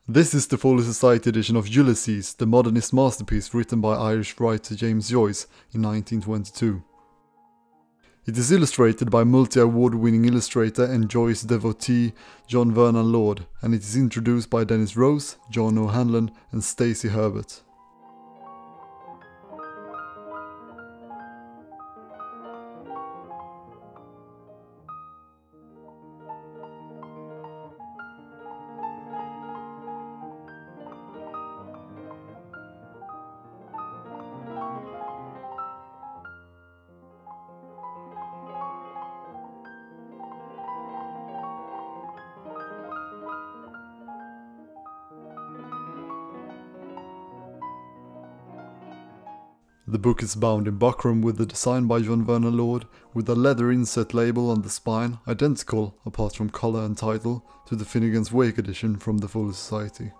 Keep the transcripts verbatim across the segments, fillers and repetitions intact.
This is the Folio Society edition of Ulysses, the modernist masterpiece written by Irish writer James Joyce in nineteen twenty-two. It is illustrated by multi-award-winning illustrator and Joyce devotee John Vernon Lord, and it is introduced by Dennis Rose, John O'Hanlon and Stacey Herbert. The book is bound in buckram with the design by John Vernon Lord, with a leather inset label on the spine, identical, apart from colour and title, to the Finnegan's Wake edition from the Folio Society.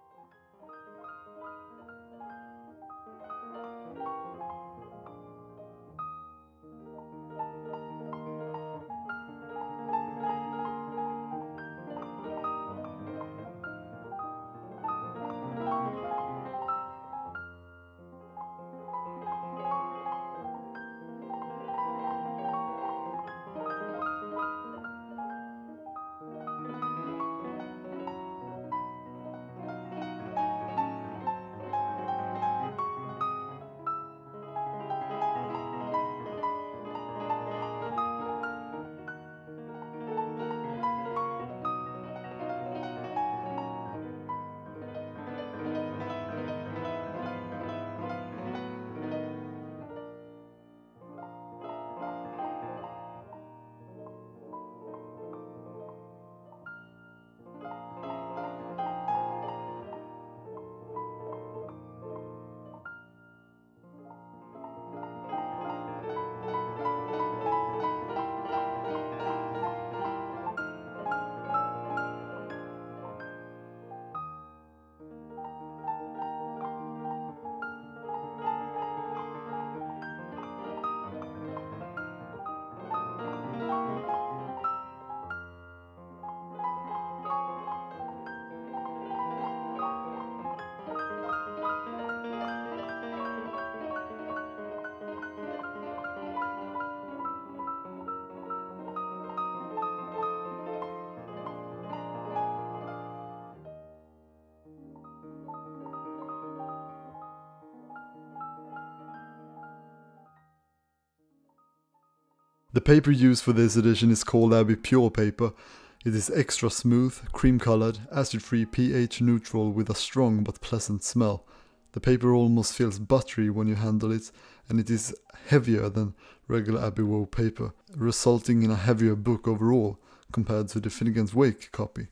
The paper used for this edition is called Abbey Pure paper. It is extra smooth, cream coloured, acid-free, pH neutral with a strong but pleasant smell. The paper almost feels buttery when you handle it, and it is heavier than regular Abbey Woe paper, resulting in a heavier book overall compared to the Finnegan's Wake copy.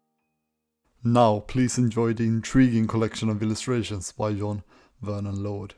Now please enjoy the intriguing collection of illustrations by John Vernon Lord.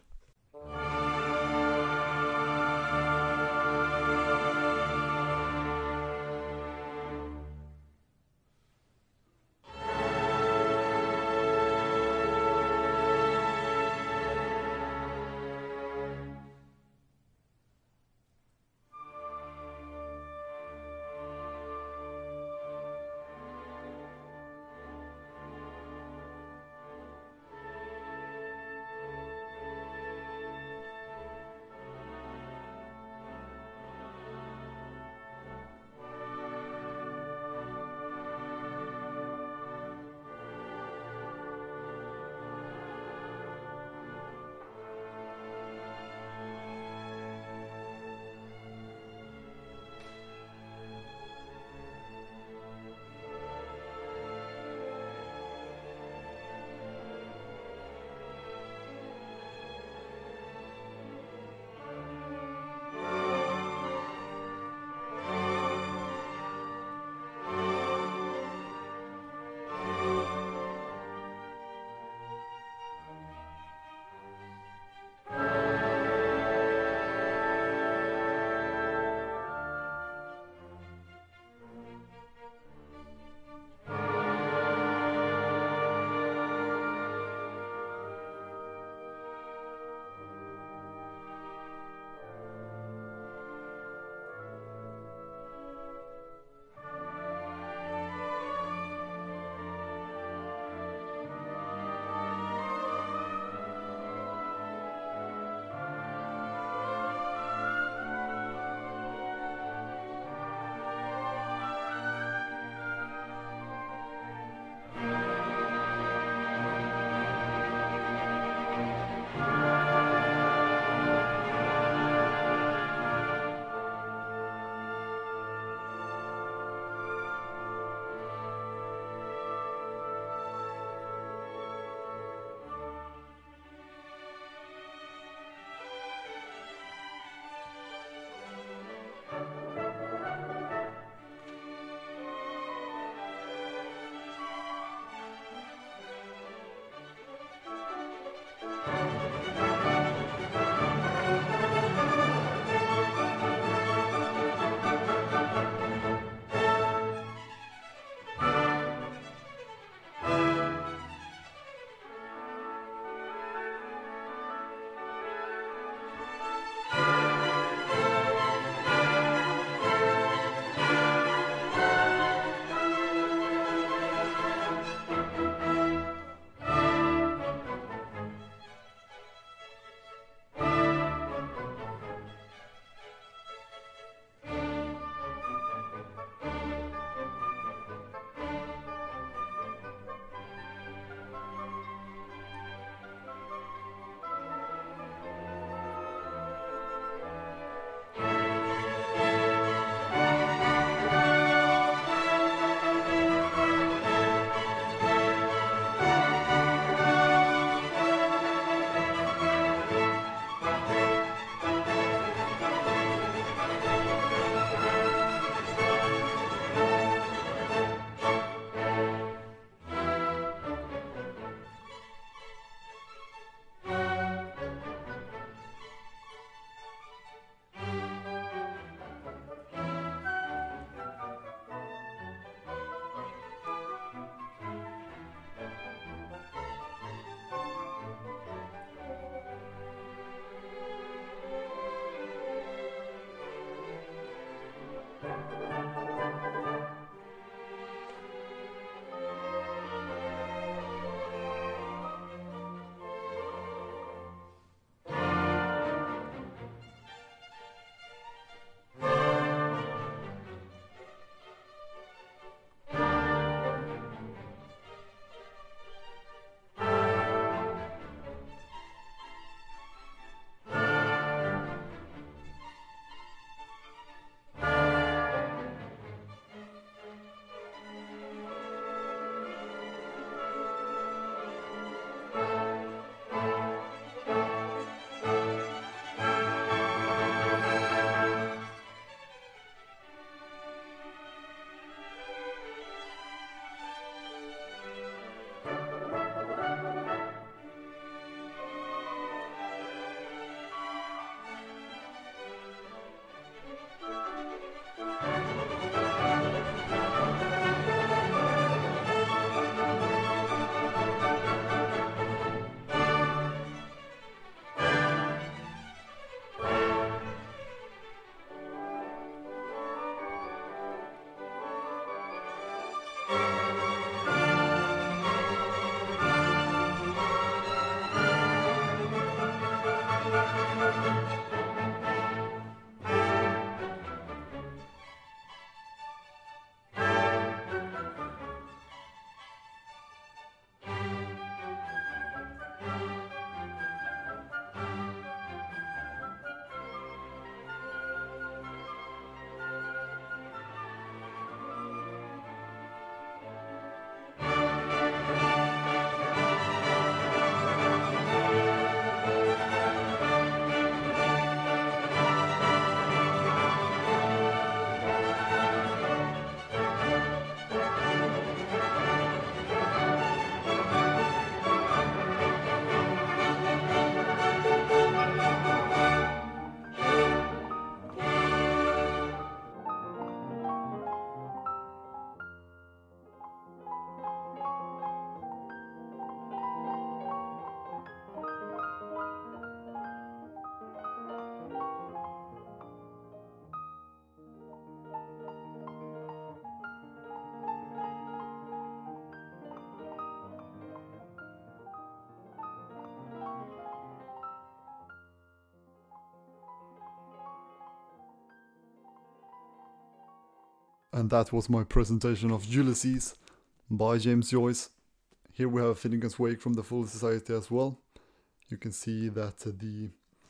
And that was my presentation of Ulysses by James Joyce. Here we have Finnegan's Wake from the Folio Society as well. You can see that uh, the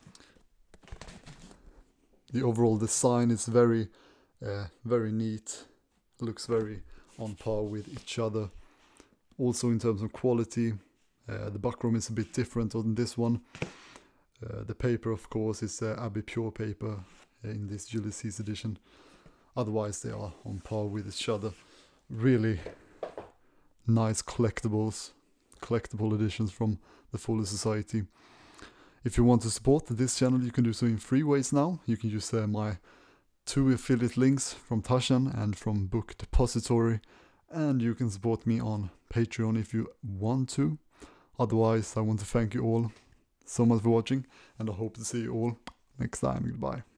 the overall design is very uh, very neat. Looks very on par with each other. Also in terms of quality, uh, the buckram is a bit different on this one. Uh, the paper, of course, is uh, Abbey Pure paper in this Ulysses edition. Otherwise they are on par with each other. Really nice collectibles, collectible editions from the Folio Society. If you want to support this channel, you can do so in three ways now. You can use uh, my two affiliate links from Tarzan and from Book Depository, and you can support me on Patreon if you want to. Otherwise, I want to thank you all so much for watching, and I hope to see you all next time. Goodbye.